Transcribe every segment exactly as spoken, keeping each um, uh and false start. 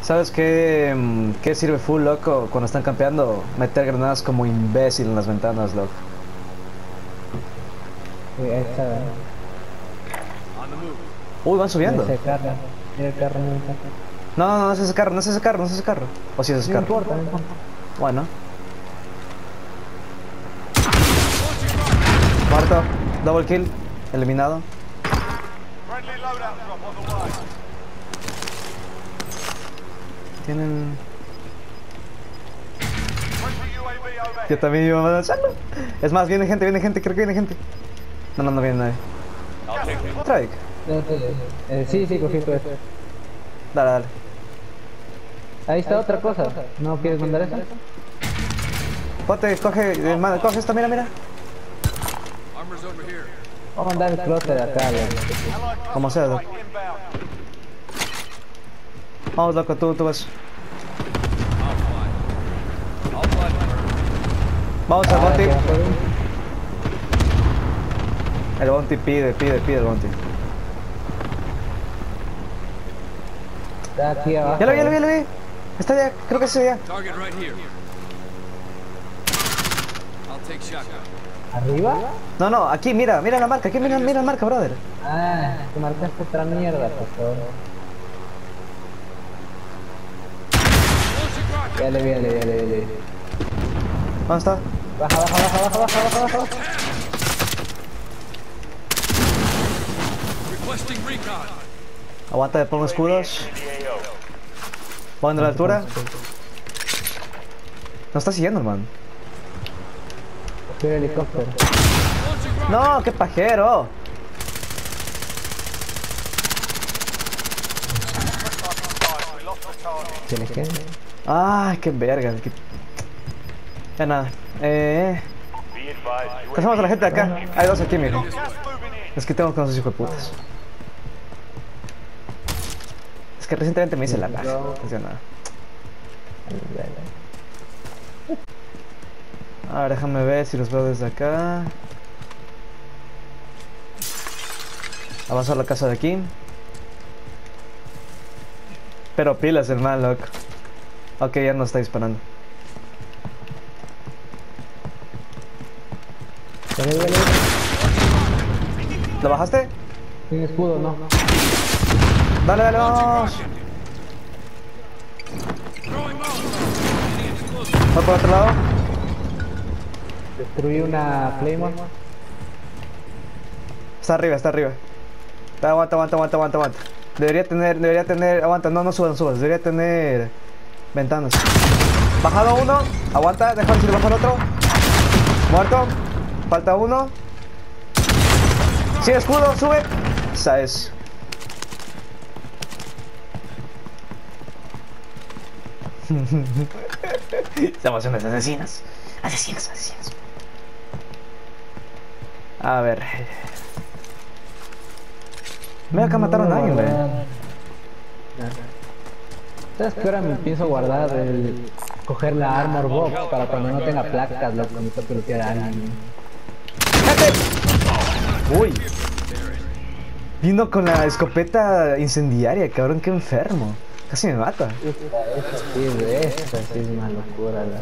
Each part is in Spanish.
¿Sabes qué, mm, qué sirve full, loco? Cuando están campeando, meter granadas como imbécil en las ventanas, loco. Uy, ahí está, ¿eh? Uy, van Mira subiendo. ese carro. Mira el carro, mira el carro. No, no, no es ese carro, no es ese carro, no es ese carro. O sí es ese No carro. importa, no importa. Bueno. Muerto. Double kill. Eliminado. Tienen... Yo también iba a hacerlo. Es más, viene gente, viene gente, creo que viene gente. No, no, no viene nadie. Trike. No, no, eh, sí, sí, cogí todo esto. Dale, dale. Ahí está otra cosa. ¿No quieres mandar eso? Ponte, coge, eh, ma- coge esto, mira, mira. Vamos a mandar el closer acá, loco. Como sea, loco. Vamos, loco, tú, tú vas. Vamos al Ah, bounty. ya fue. El bounty pide, pide, pide el bounty. Está aquí abajo. Ya lo vi, ya lo vi, ya lo vi. Está allá, creo que es allá. ¿Arriba? No, no, aquí, mira, mira la marca, aquí, mira, mira la marca, brother. Ah, te marcaste otra mierda, por favor. Ya le vi, ya le vi, ya le vi, ya le vi. ¿Dónde está? Baja, baja, baja, baja, baja, baja, baja, baja. Aguanta de pongo escudos. Voy a la altura. No está siguiendo, hermano. Estoy en el helicóptero. No, qué pajero. ¿Se le queda? Ay, qué verga. Qué... Ya nada. Eh. Pasamos a la gente de acá. Hay dos aquí, mijo. Es que tengo con esos hijos de putas. Es que recientemente me hice la paja. No sé nada. A ver, déjame ver si los veo desde acá. Avanzo a la casa de aquí. Pero pilas, hermano, loco. Ok, ya no está disparando. Dale, dale, dale. ¿Lo bajaste? Sin escudo, no. Dale, dale, vamos. Voy por otro lado. Destruí una Claymore. Está arriba, está arriba. Aguanta, aguanta, aguanta, aguanta, aguanta. Debería tener, debería tener, aguanta, no, no subas, no subas. Debería tener ventanas. Bajado uno, aguanta, déjame si le bajo el otro. Muerto. Falta uno. Sin escudo, sube. Esa es. Estamos unas asesinas. Asesinas, asesinas. A ver. Mira que mataron a alguien, güey. ¿Sabes qué hora me pienso guardar el... coger la armor box para cuando no tenga placas, lo que me toque bloquear a alguien? Uy. Vino con la escopeta incendiaria, cabrón, qué enfermo. Casi me mata. Esta sí es de esta, sí es una locura. La...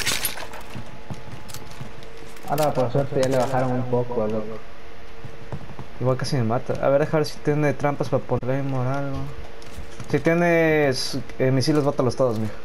Ahora por suerte ya le bajaron un poco, loco. Igual casi me mata. A ver, dejar si tiene trampas para ponerle o algo. Si tienes eh, misiles, bótalos todos, mijo.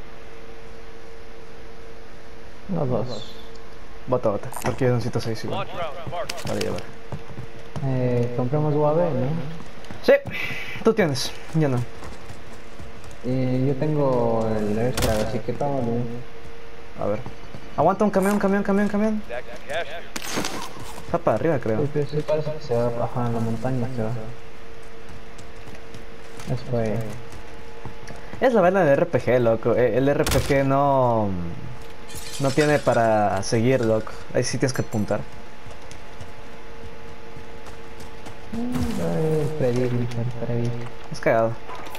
Los dos. Bota, bota. Porque yo necesito seis igual. Vale, ya va. Eh, compramos U A V, ¿no? Sí, tú tienes. Yo no. Eh, yo tengo el extra, así que estamos bien. A ver. Aguanta un camión, camión, camión, camión. Está para arriba, creo. Sí, sí, sí, parece que se va bajando en la montaña, se va. Eso fue... Es la vaina del R P G, loco. Eh, El R P G no... No tiene para seguir, loco. Ahí sí tienes que apuntar. Ay, Freddy, Freddy. Es cagado.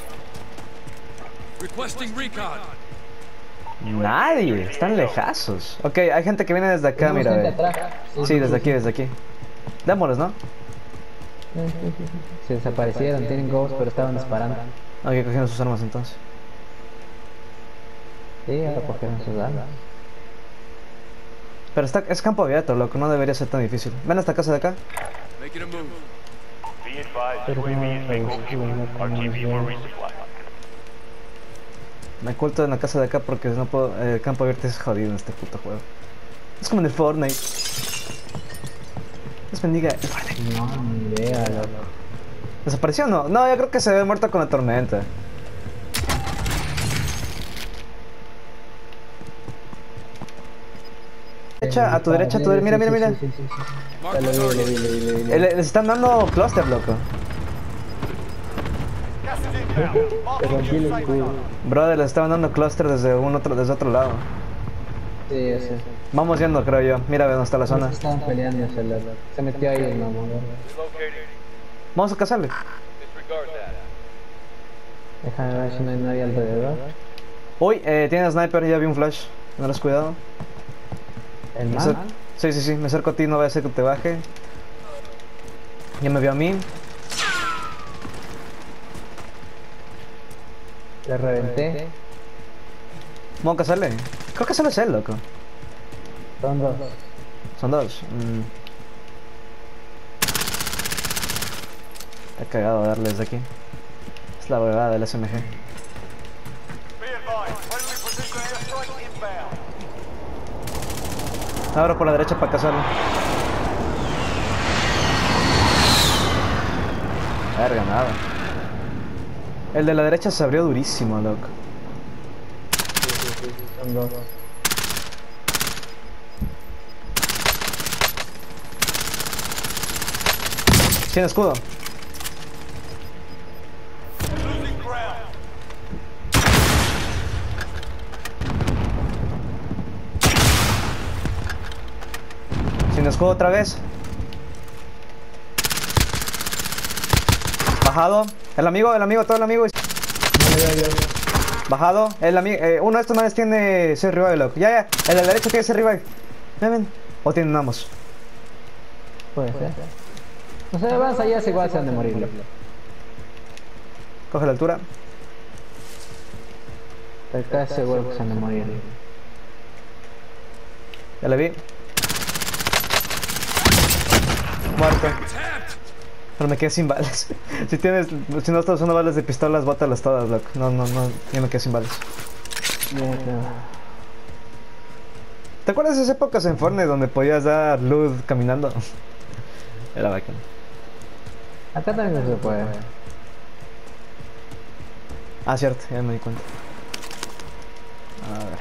Nadie, están lejazos. Ok, hay gente que viene desde acá, mira. Gente Ve. atrás. Sí, desde aquí, desde aquí. Démosles, ¿no? Se desaparecieron, tienen ghost, pero estaban disparando. Ok, cogieron sus armas entonces. Sí, ahora cogieron sus armas. Pero está, es campo abierto, loco, no debería ser tan difícil. Ven a esta casa de acá. Pero no, Me oculto en la casa de acá porque no puedo, el campo abierto es jodido en este puto juego. Es como en el Fortnite. Dios bendiga el Fortnite. no, ni idea, loco. ¿Desapareció o no? No, yo creo que se ve muerto con la tormenta. Derecha, a tu derecha, a tu derecha. Mira, mira, mira. Sí, sí, sí, sí. Ya lo vi, lo vi, lo vi, lo vi, lo vi. Eh, Les están dando cluster, loco. Te rompí el escudo. Brother, les estaban dando cluster desde un otro, desde otro lado. Sí, ese. Vamos yendo, creo yo. Mira dónde está la zona. Estaban peleando ese loco. Se metió ahí el mamón. Vamos a cazarle. Déjame ver si no hay nadie alrededor. Uy, eh, tiene sniper, ya vi un flash. ¿No lo has cuidado? ¿El Me acer- man? Sí, sí, sí, me acerco a ti, no vaya a ser que te baje. Ya me vio a mí. Le reventé. Vamos a cazarle. Creo que solo es él, loco. Son dos. Son dos. Mm. Está cagado darle desde aquí. Es la huevada del S M G. Abro por la derecha para cazarlo. Verga, nada. El de la derecha se abrió durísimo, loco. Sí, sí, sí, son dos. Sin escudo. Sin escudo otra vez. Bajado. El amigo, el amigo, todo el amigo. No le veo yo. Bajado. El amigo, eh, uno de estos manes tiene ese revive, loco. Ya, ya. El de la derecha tiene ese revive. Ven, ven. O tienen ambos. Puede ser. No se avanza ya, es igual se han de morir, loco. Coge la altura. Pero casi seguro que se han de morir. Ya le vi. Muerto. Pero me quedé sin balas. Si tienes, si no estás usando balas de pistolas, bótalas todas, loco. No, no, no. Yo me quedé sin balas. Mierda. ¿Te acuerdas de esas épocas en Fortnite donde podías dar loot caminando? Era bacán. Acá también se puede. Ah, cierto, ya me di cuenta. A ver.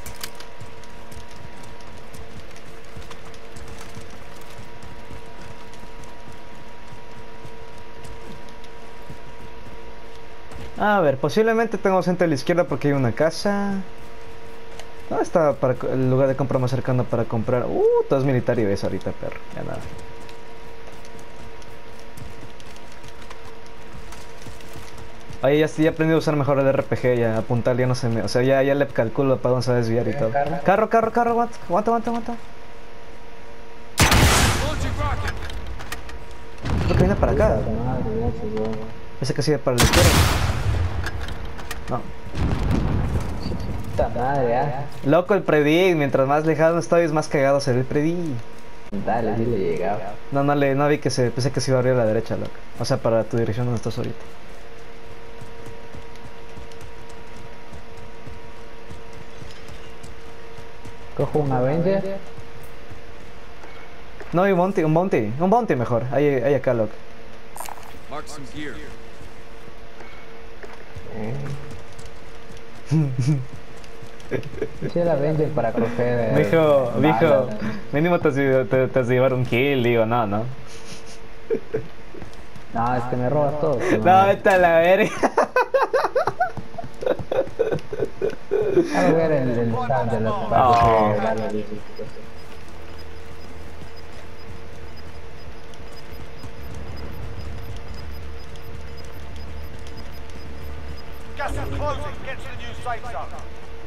A ver, posiblemente tengo gente a la izquierda porque hay una casa. ¿Dónde está para co- el lugar de compra más cercano para comprar? Uh, todo es militar y ves ahorita, perro. Ya nada. Oye, ya, ya aprendí a usar mejor el R P G, ya apuntar ya no se me... O sea, ya, ya le calculo para dónde se va a desviar y todo. ¿Carro? Carro, carro, carro, aguanta, aguanta, aguanta, aguanta. Creo que viene para acá. Madre, ya se va. Pensé que sigue para la izquierda. No. Puta madre, ah. Loco el predict, mientras más lejano estoy es más cagado se ve el predict. Dale, sí le llegaba. No, no, le, no vi que se... Pensé que se iba a abrir a la derecha, loco. O sea, para tu dirección donde estás ahorita. Cojo un Avenger. No, hay un bounty, un bounty, un bounty mejor. Ahí, ahí acá, loco. Mark some gear. Sí, el Avenger para coger. eh, Dijo, dijo, balas. mínimo te, has de- te, te has de llevar un kill, digo, no, no. No, es que me robas todo. que No, no- vete a la verga. A ver el, el stand de los Oh. para que balas, dices. Gas is closing. Get to the new safe zone.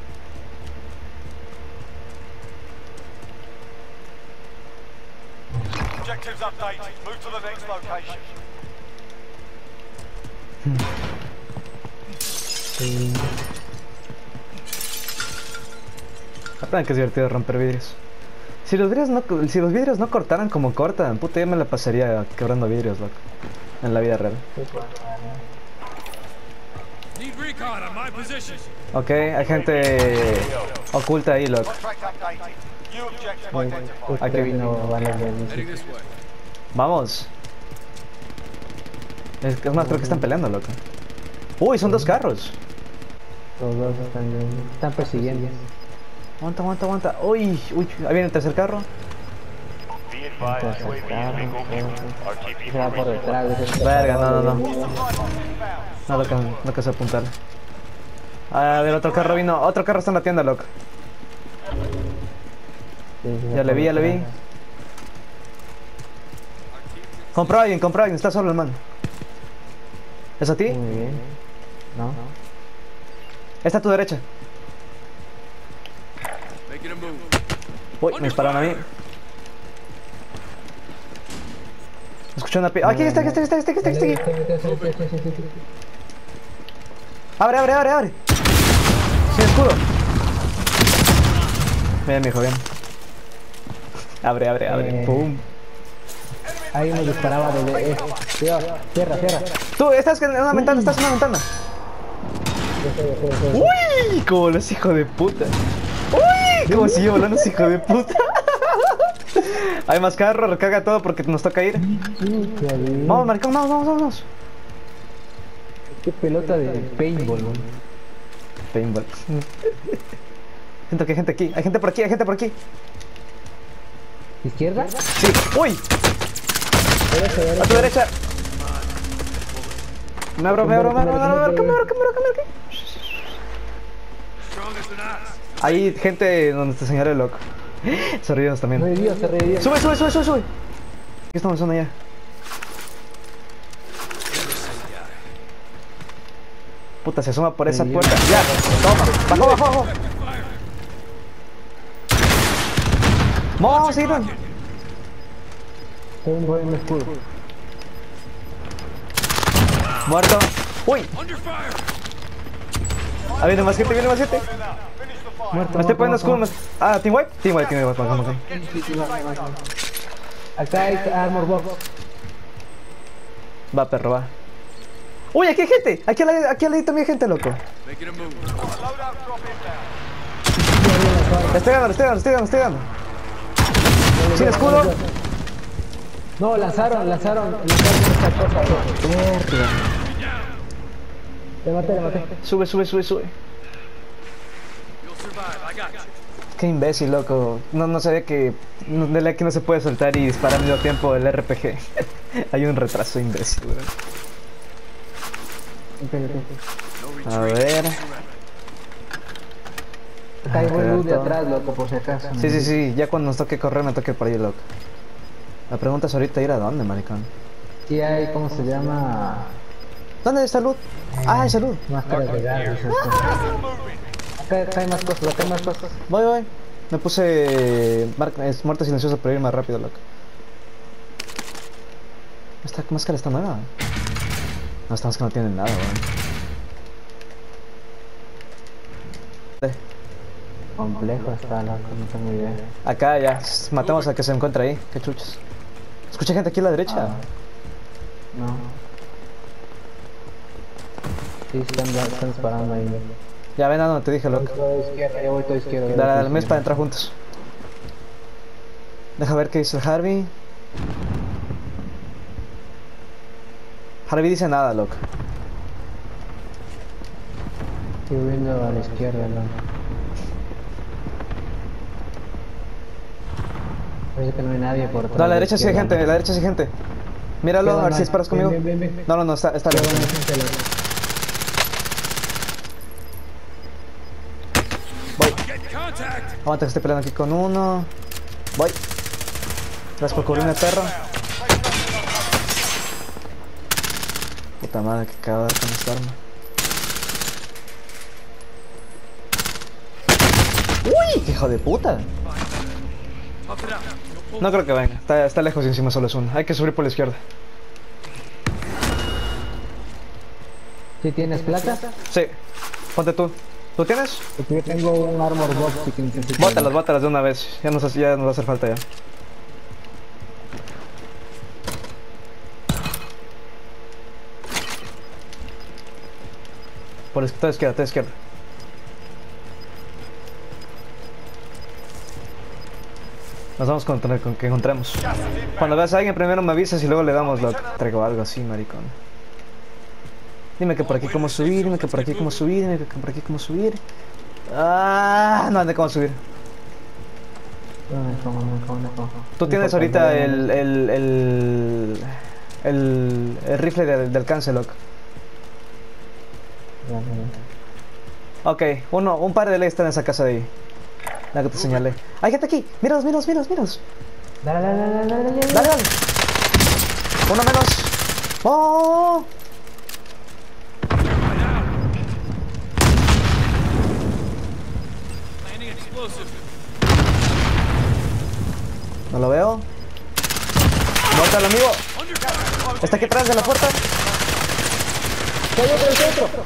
Objectives updated. Move to the next location. Aprendan que es divertido romper vidrios. Si los vidrios no, si los vidrios no cortaran como cortan, puta, yo me la pasaría quebrando vidrios, loco. En la vida real. Need recon on my position. Ok, hay gente oculta ahí, loco. Contract updated. New objective Muy- identified. justo Aquí. vino balas de Heading luz. this way. Vamos. Es que es más, creo que están peleando, loco. Uy, son dos carros. Los dos están, están persiguiendo. Aguanta, aguanta, aguanta. Uy, uy, ahí viene el tercer carro. Be advised, U A V is bingo fuel. R T P Se va por detrás. ese- Verga, no, no, no. Supply box inbound. No lo can, no alcancé a apuntar. A ver, otro carro vino. Otro carro está en la tienda, loco. Sí, sí, Ya le vi, ya le vi. Compró a alguien, compró a alguien. Está solo el man. ¿Es a ti? Muy bien. No. Está a tu derecha. Making a move. Uy, me dispararon a mí. Escuché una pi... ¡Aquí está, aquí está, aquí está, aquí está, aquí está, aquí está! ¡Abre, abre, abre, abre! ¡Sin escudo! Bien, mijo, bien. Abre, abre, abre. Eh. ¡Pum! Ahí me disparaba desde... Eh, cierra, cierra, cierra. Tú, estás en una ventana, estás en una ventana. ¡Uy! Como los hijos de puta. ¡Uy! Como si yo volando los hijos de puta. Hay más carro, recarga todo porque nos toca ir. Vamos, maricón, vamos, vamos, vamos. Qué pelota de paintball, güey. Paintball. Siento que hay gente aquí, hay gente por aquí, hay gente por aquí. ¿Izquierda? Sí, uy, a tu derecha. Me abro, me abro, me abro, me abro, me abro, me abro, me abro, me abro. Strong as an ass. Hay gente donde te señala el loco. Se ríen también. Revivió, se revivió. Sube, sube, sube, sube, sube. Aquí estamos en zona ya. Puta, se asoma por esa Sí, puerta. Ya, toma. Bajo, bajo, bajo. Vamos a seguir. Tengo un buen escudo. Muerto. Uy, Under fire. ahí viene más gente, viene más gente. Finish the fight. Muerto. Me estoy muerto, poniendo escudo. muerto. me- Ah, Team White. Team White, Team White. Vamos, vamos. Acá hay armor box. Va, perro, va. Uy, aquí hay gente. Aquí al lado, aquí al lado también hay gente, loco. Making a move. Loadout drop inbound. Le estoy ganando, le estoy ganando, le estoy ganando, le estoy ganando. Sin escudo. No, lanzaron, lanzaron, lanzaron esta cosa. Mierda. Le maté, le maté. Sube, sube, sube, sube. You'll survive. I got you. Qué imbécil, loco. No, no sabía que no, de la que no se puede soltar y disparar al mismo tiempo el R P G. Hay un retraso imbécil, weón. Ok, ok. A ver. Acá hay buen loot de todo. atrás, loco, por si acaso. Sí, sí, sí. Ya cuando nos toque correr, me toque por ahí, loco. La pregunta es ahorita ir a dónde, maricón. Sí hay, ¿cómo se llama? ¿Dónde hay salud? Ah, hay salud. Máscaras de gas, esas cosas. Acá, acá hay más cosas, acá hay más cosas. Voy, voy. Me puse mar- es muerte silenciosa para ir más rápido, loco. Esta máscara está nueva. No, esta máscara no tiene nada, weón. Eh, Complejo está, loco, no tengo idea. Acá ya, matamos al que se encuentra ahí. Qué chuchas. Escucha gente aquí a la derecha. No. Sí, están, están disparando ahí. Ya ven a donde te dije, Voy loco. todo izquierda, yo voy todo izquierda. yo voy Dale, todo al mes para izquierda. entrar juntos. Deja ver qué dice el Harvey. Harvey dice nada, loco. Estoy viendo a la izquierda, loco. Parece que no hay nadie por atrás. No, a la derecha sí hay gente, a la derecha sí hay gente. Míralo, a ver si disparas conmigo. Ven, ven, ven, ven. No, no, no, está, está Qué lejos. buena gente, loco. Voy. Get contact. Aguanta que estoy peleando aquí con uno. Voy. Gracias por cubrirme, perro. Puta madre, que acabo de dar con esta arma. ¡Uy! ¡Qué hijo de puta! Tough it out. You'll pull No creo que venga. Está, está lejos y encima solo es uno. Hay que subir por la izquierda. ¿Sí tienes placas? Sí. Ponte tú. ¿Tú tienes? Porque yo tengo un armor box y que necesito. Bótalas, bótalas de una vez. Ya nos, hace- ya nos va a hacer falta ya. Por la toda izquierda, toda izquierda. Nos vamos con, con que encontremos. Cuando veas a alguien primero me avisas y luego le damos lo traigo algo así, maricón. Dime que por aquí cómo subir, dime que por aquí cómo subir, dime que por aquí cómo subir. Ah, no, de cómo subir. No, no, no, no, no. Tú tienes ahorita el el el el, el rifle del, del Canceloc. Ok, uno, un par de leyes están en esa casa de ahí. La que te señalé. Hay gente aquí. Míralos, míralos, míralos, míralos. Dale, dale, dale, dale, dale, dale. Dale, dale. Uno menos. Oh. Planting explosive. No lo veo. Muerto el amigo. Está aquí atrás de la puerta. ¡Hay otro, hay otro!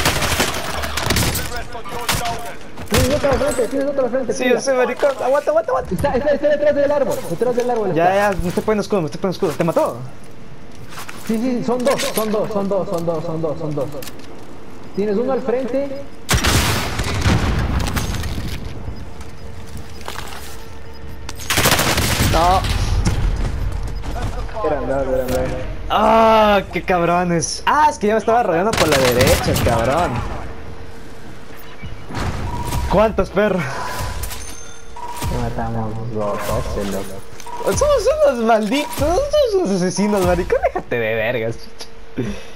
Tienes otro al frente, tienes otro al frente. Sí, tira. yo soy maricón. Aguanta, aguanta, aguanta. Está, está, está detrás del árbol, detrás del árbol. Ya, está. ya, me estoy poniendo escudo, me estoy poniendo escudo. ¿Te mató? Sí, sí, son dos, son dos, son dos, son dos, son dos, son dos. Tienes uno al frente. No. Era andar, era andar. Ah, qué cabrones. Ah, es que yo me estaba rodeando por la derecha, cabrón. ¿Cuántos perros? Matamos dos, doce, loco. Somos unos malditos, somos unos asesinos, maricón. Déjate de vergas, chucha.